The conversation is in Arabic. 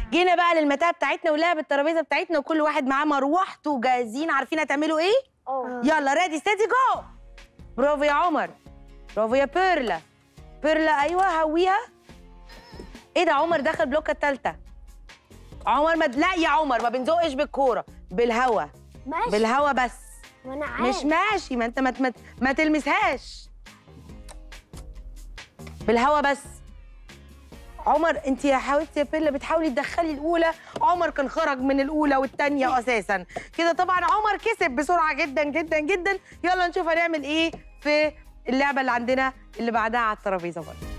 جينا بقى للمتاهه بتاعتنا ولعب الترابيزه بتاعتنا وكل واحد معاه مروحته وجاهزين عارفين هتعملوا ايه؟ يلا ريدي ستيدي جو. برافو يا عمر، برافو يا بيرلا. بيرلا ايوه هويها. ايه ده عمر دخل بلوكه الثالثه. عمر لا يا عمر ما بنزقش بالكوره، بالهوا. ماشي بالهوا بس. وانا عارف. مش ماشي، ما انت ما تلمسهاش. بالهوا بس. عمر انت يا حبيبتي يا بيلا بتحاولي تدخلي الاولى، عمر كان خرج من الاولى والثانيه اساسا كده. طبعا عمر كسب بسرعه جدا جدا جدا. يلا نشوف هنعمل ايه في اللعبه اللي عندنا اللي بعدها على الترابيزه برضه.